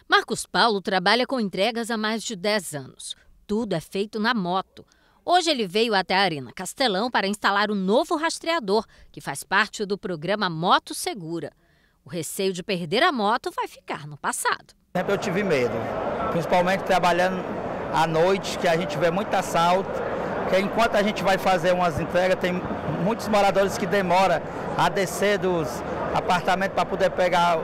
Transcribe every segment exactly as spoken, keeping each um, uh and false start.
Marcos Paulo trabalha com entregas há mais de dez anos. Tudo é feito na moto. Hoje ele veio até a Arena Castelão para instalar o novo rastreador, que faz parte do programa Moto Segura. O receio de perder a moto vai ficar no passado. Sempre eu tive medo, principalmente trabalhando à noite, que a gente vê muito assalto, que enquanto a gente vai fazer umas entregas, tem muitos moradores que demoram a descer dos apartamentos para poder pegar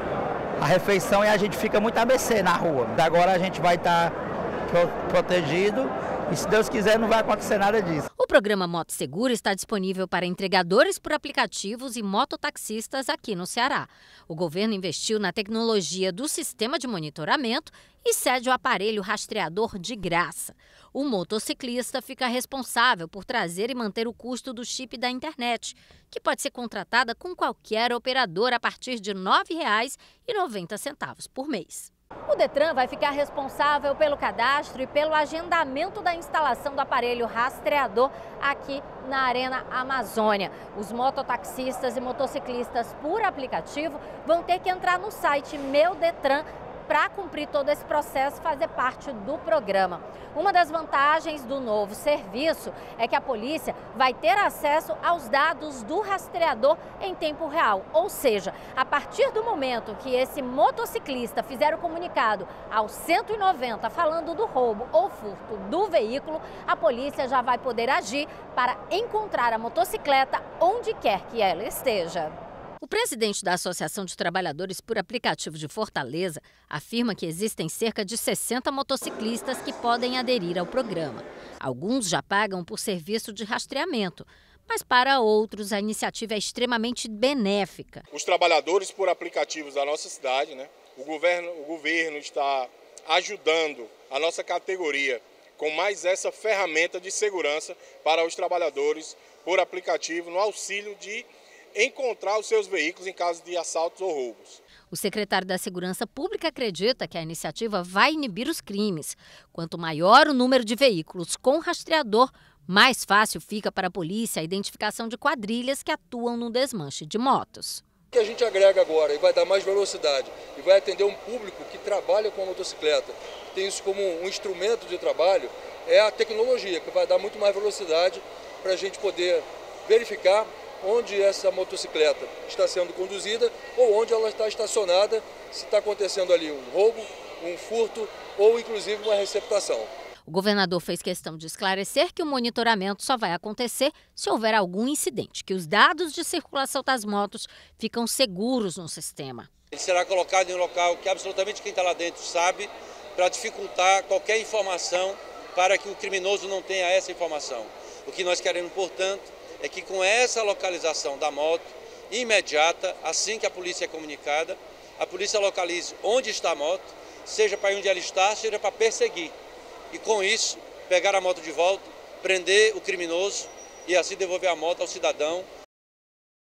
a refeição e a gente fica muito a mercê na rua. Agora a gente vai estar pro, protegido e, se Deus quiser, não vai acontecer nada disso. O programa Moto Segura está disponível para entregadores por aplicativos e mototaxistas aqui no Ceará. O governo investiu na tecnologia do sistema de monitoramento e cede o aparelho rastreador de graça. O motociclista fica responsável por trazer e manter o custo do chip da internet, que pode ser contratada com qualquer operador a partir de nove reais e noventa centavos por mês. O Detran vai ficar responsável pelo cadastro e pelo agendamento da instalação do aparelho rastreador aqui na Arena Amazônia. Os mototaxistas e motociclistas por aplicativo vão ter que entrar no site Meu Detran para cumprir todo esse processo e fazer parte do programa. Uma das vantagens do novo serviço é que a polícia vai ter acesso aos dados do rastreador em tempo real. Ou seja, a partir do momento que esse motociclista fizer o comunicado ao cento e noventa falando do roubo ou furto do veículo, a polícia já vai poder agir para encontrar a motocicleta onde quer que ela esteja. O presidente da Associação de Trabalhadores por Aplicativo de Fortaleza afirma que existem cerca de sessenta motociclistas que podem aderir ao programa. Alguns já pagam por serviço de rastreamento, mas para outros a iniciativa é extremamente benéfica. Os trabalhadores por aplicativos da nossa cidade, né? O governo, o governo está ajudando a nossa categoria com mais essa ferramenta de segurança para os trabalhadores por aplicativo no auxílio de encontrar os seus veículos em caso de assaltos ou roubos. O secretário da Segurança Pública acredita que a iniciativa vai inibir os crimes. Quanto maior o número de veículos com rastreador, mais fácil fica para a polícia a identificação de quadrilhas que atuam no desmanche de motos. O que a gente agrega agora e vai dar mais velocidade e vai atender um público que trabalha com a motocicleta, tem isso como um instrumento de trabalho, é a tecnologia, que vai dar muito mais velocidade para a gente poder verificar onde essa motocicleta está sendo conduzida ou onde ela está estacionada, se está acontecendo ali um roubo, um furto ou inclusive uma receptação. O governador fez questão de esclarecer que o monitoramento só vai acontecer se houver algum incidente, que os dados de circulação das motos ficam seguros no sistema. Ele será colocado em um local que absolutamente quem está lá dentro sabe, para dificultar qualquer informação para que o criminoso não tenha essa informação. O que nós queremos, portanto, é que com essa localização da moto imediata, assim que a polícia é comunicada, a polícia localize onde está a moto, seja para onde ela está, seja para perseguir. E com isso, pegar a moto de volta, prender o criminoso e assim devolver a moto ao cidadão